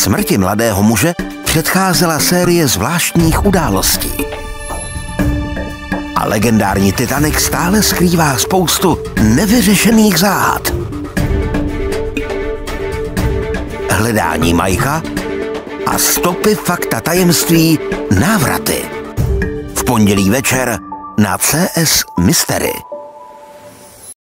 Smrti mladého muže předcházela série zvláštních událostí. A legendární Titanic stále skrývá spoustu nevyřešených záhad. Hledání Mikea a stopy fakta tajemství návraty. V pondělí večer na CS Mystery.